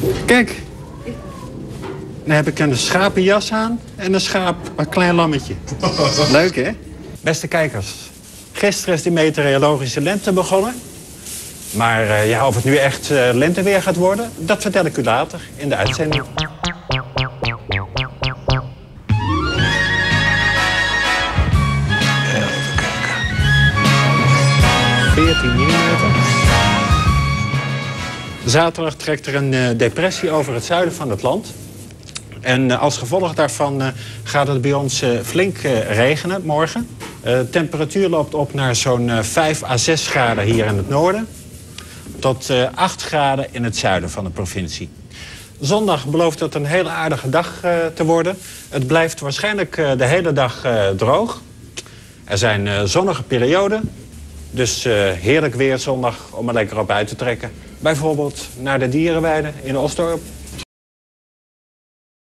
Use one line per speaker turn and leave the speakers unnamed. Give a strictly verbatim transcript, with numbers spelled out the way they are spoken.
Kijk, dan heb ik een schapenjas aan en een schaap, een klein lammetje. Leuk, hè? Beste kijkers, gisteren is de meteorologische lente begonnen. Maar uh, ja, of het nu echt uh, lenteweer gaat worden, dat vertel ik u later in de uitzending. Even kijken. veertien millimeter. Zaterdag trekt er een uh, depressie over het zuiden van het land. En uh, als gevolg daarvan uh, gaat het bij ons uh, flink uh, regenen morgen. Uh, de temperatuur loopt op naar zo'n uh, vijf à zes graden hier in het noorden. Tot uh, acht graden in het zuiden van de provincie. Zondag belooft het een hele aardige dag uh, te worden. Het blijft waarschijnlijk uh, de hele dag uh, droog. Er zijn uh, zonnige perioden. Dus uh, heerlijk weer zondag om er lekker op uit te trekken. Bijvoorbeeld naar de dierenweide in Osdorp.